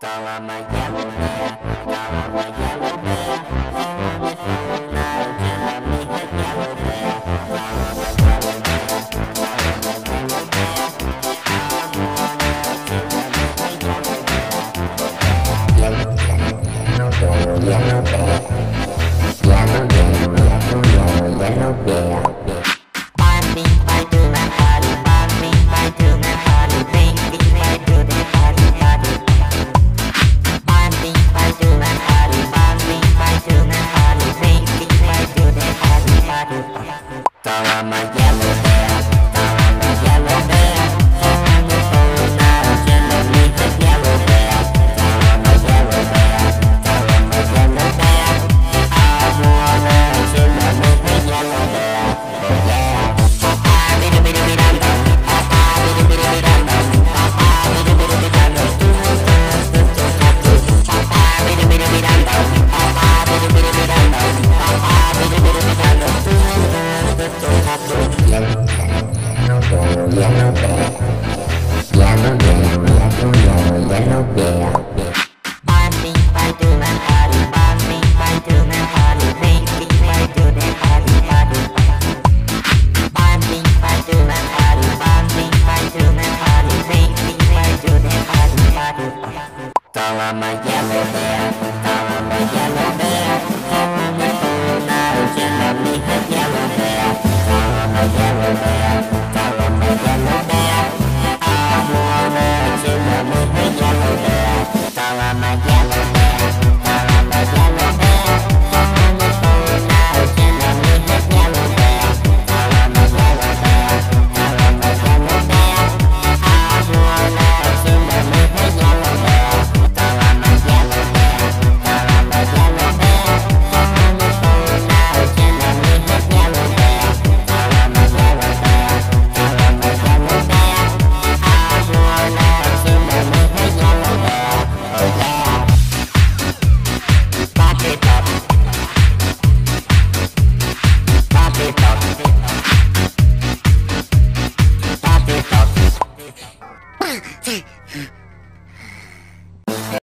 I'm a yellow bear, I'm a yellow bear. Now tell me a yellow bear, I'm a yellow bear, I'm a yellow bear. I wanna tell me a yellow bear. Yellow bear, yellow bear, yellow bear, yellow bear. Bumping by to my party, bumping by to my party, thinking by to the party, party. Bumping by to my party, bumping by to my party, thinking by to the party, party. So I'm a yellow bear, so I'm a yellow bear. Oh, now tell me a yellow bear, so I'm a yellow bear, so I'm a yellow bear. I wanna tell me a yellow bear, yeah. Yellow bear, yellow bear, yellow bear. Bumping by to my party, bumping by to my party, thinking by to the party, party. Bumping by to my party, bumping by to my party, thinking by to the party, party. So I'm a yellow bear, so I'm a yellow bear.